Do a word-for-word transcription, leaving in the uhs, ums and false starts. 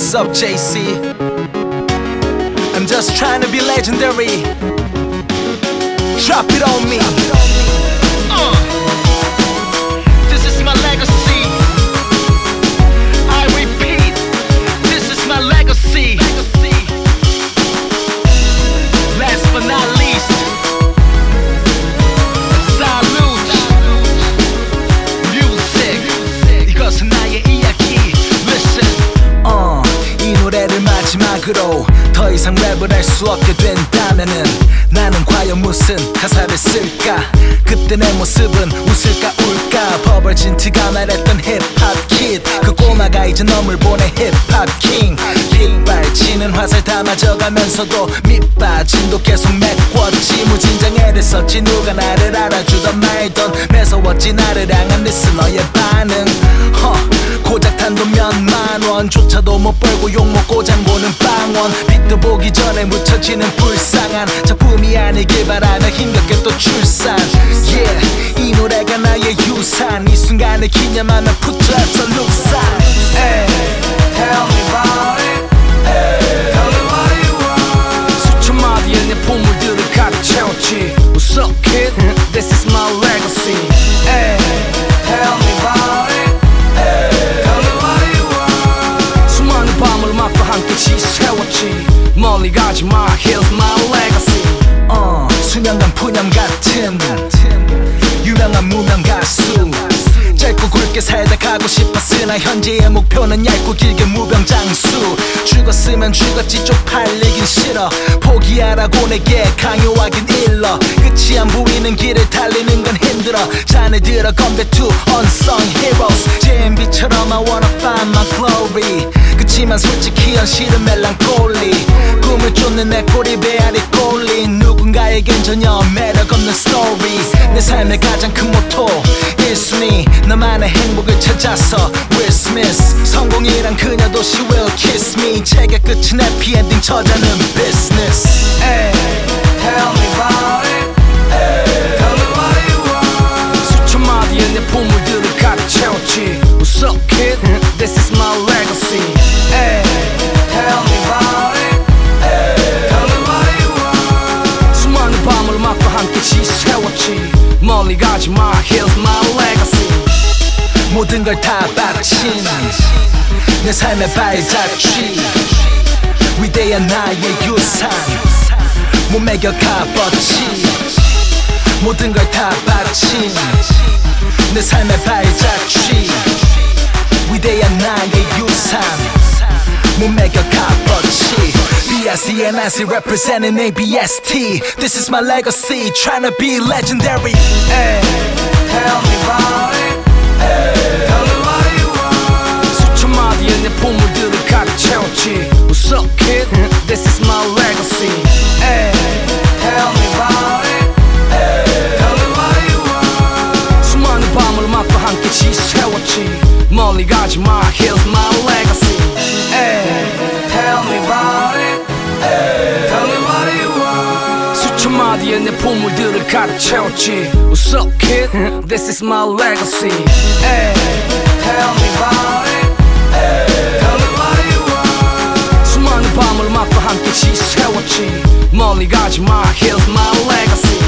What's up, J C? I'm just trying to be legendary. Drop it on me. uh. This is my legacy. I repeat, this is my legacy. Last but not least, salute. Music. 이것은 나의 이야기. Listen. uh, 이 노래를 마지막으로 더 이상 랩을 할 수 없게 된다면은 나는 과연 무슨 가사를 쓸까? 그때 내 모습은 웃을까 울까? 버벌진 티가 말했던 힙합 킷, 그 꼬마가 이제 놈을 보내 힙합 킹. 빗발치는 화살 다 맞아가면서도 밑빠짐도 계속 메꿨지. 무진장애를 썼지. 누가 나를 알아주던 말던 매서웠지. 나를 향한 리스너의 반응. 허, 고작 단돈 몇만 원조차도 못 벌고 욕먹고 장보는 빵원. 빛도 보기 전에 묻혀지는 불쌍한 작품이 아니길 바라며 힘겹게 또 출산. Yeah, 이 노래가 나의 유산. 이 순간을 기념하며 put up salute. Hey, tell me about it. Hey, tell me what you want. 수천 마디의 내 보물들을 가득 채웠지. What's up, kid? This is my legacy. Hey, tell me about it. Hey, tell me what you want. 수많은 밤을 맞고 함께 지새웠지. 멀리 가지마, here's my legacy. 어, 수년간 푸념 같은 유명한 무명 가수. 짧고 굵게 살다 가고 싶었으나 현재의 목표는 얇고 길게 무병장수. 죽었으면 죽었지 쪽팔리긴 싫어. 포기하라고 내게 강요하긴 일러. 끝이 안 보이는 길을 달리는 건 힘들어. 잔에 들어 건배 to unsung heroes. 제엠비처럼 I wanna find my glory. 그치만 솔직히 현실은 멜랑콜리. 꿈을 쫓는 내 꼬리 배알이 꼴린 누군가에겐 전혀 매력 없는 스토리. 내 삶의 가장 큰 모토 일 순위 너만의 행복을 찾아서 Will Smith. 성공이란 그녀도 she will kiss me. 책의 끝은 해피엔딩 저자는 business. Hey, tell me about it. Hey, tell me what you want. 수천 마디의 내 보물들을 가득 채웠지. What's up, kid? This is my legacy. Hey, tell me about it. Hey, tell me what you want. 수많은 밤을 맞고 함께 지새웠지. 멀리 가지마, here's my legacy. 모든 걸 다 바친 내 삶의 발자취. 위대한 나의 유산 못 매겨가 뻗치. 모든 걸 다 바친 내 삶의 발자취. 위대한 나의 유산 못 매겨가 뻗치. B I C N I C representing A B S T. This is my legacy, trying to be legendary. Hey, tell me about it. Hey, tell me what you want. 수천 마디의 내 보물들을 가득 채웠지. What's up, kid? This is my legacy. Hey, tell me about it. Hey, tell me what you want. 수많은 밤을 맞고 함께 지새웠지. 멀리 가지마, here's my legacy. Hey, tell me about it. Hey, tell me what you want. 수천 마디의 내 보물들을 가득 채웠지. What's up, kid? This is my legacy. Hey, tell me about it. Hey, tell me what you want. 수많은 밤을 맞고 함께 지새웠지. 멀리 가지마, here's my legacy.